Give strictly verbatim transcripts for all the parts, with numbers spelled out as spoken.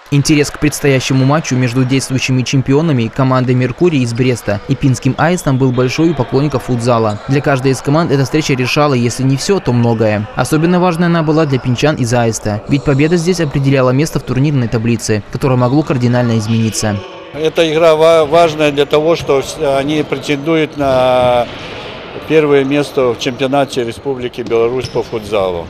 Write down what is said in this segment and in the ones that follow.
Интерес к предстоящему матчу между действующими чемпионами командой «Меркурий» из Бреста и пинским «Аистом» был большой у поклонников футзала. Для каждой из команд эта встреча решала, если не все, то многое. Особенно важной она была для пинчан из «Аиста», ведь победа здесь определяла место в турнирной таблице, которое могло кардинально измениться. Эта игра важная для того, что они претендуют на первое место в чемпионате Республики Беларусь по футзалу.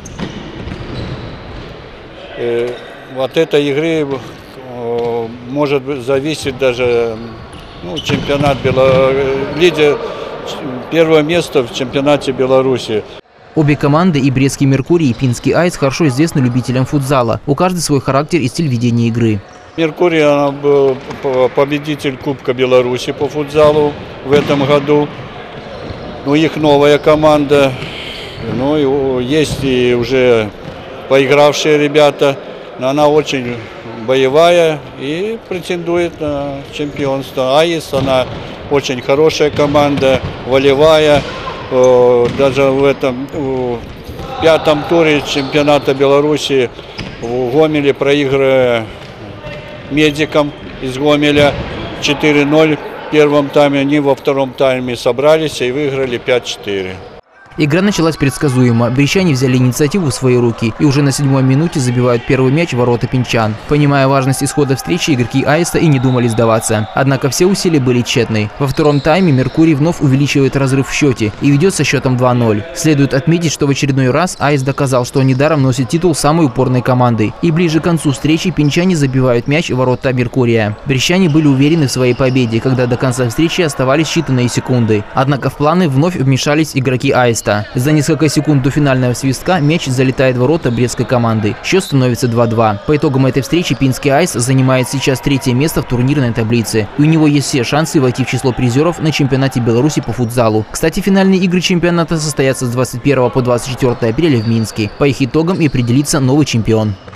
От этой игры может зависеть даже ну, чемпионат Беларуси, лидер первое место в чемпионате Беларуси. Обе команды, и Брестский «Меркурий», и пинский «Аист», хорошо известны любителям футзала. У каждой свой характер и стиль ведения игры. «Меркурий» она был победитель Кубка Беларуси по футзалу в этом году. Ну, их новая команда. Ну, есть и уже поигравшие ребята. Но она очень боевая и претендует на чемпионство. «Аист» она очень хорошая команда, волевая. Даже в этом в пятом туре чемпионата Беларуси в Гомеле, проигрывая «Медикам» из Гомеля четыре ноль в первом тайме, они во втором тайме собрались и выиграли пять четыре. Игра началась предсказуемо. Брестчане взяли инициативу в свои руки и уже на седьмой минуте забивают первый мяч в ворота пинчан. Понимая важность исхода встречи, игроки «Аиста» и не думали сдаваться. Однако все усилия были тщетны. Во втором тайме «Меркурий» вновь увеличивает разрыв в счете и ведет со счетом два ноль. Следует отметить, что в очередной раз «Аист» доказал, что недаром носит титул самой упорной команды. И ближе к концу встречи пинчане забивают мяч в ворота «Меркурия». Брестчане были уверены в своей победе, когда до конца встречи оставались считанные секунды. Однако в планы вновь вмешались игроки «Аиста». За несколько секунд до финального свистка мяч залетает в ворота брестской команды. Счет становится два два. По итогам этой встречи пинский «Аист» занимает сейчас третье место в турнирной таблице. И у него есть все шансы войти в число призеров на чемпионате Беларуси по футзалу. Кстати, финальные игры чемпионата состоятся с двадцать первого по двадцать четвёртое апреля в Минске. По их итогам и определится новый чемпион.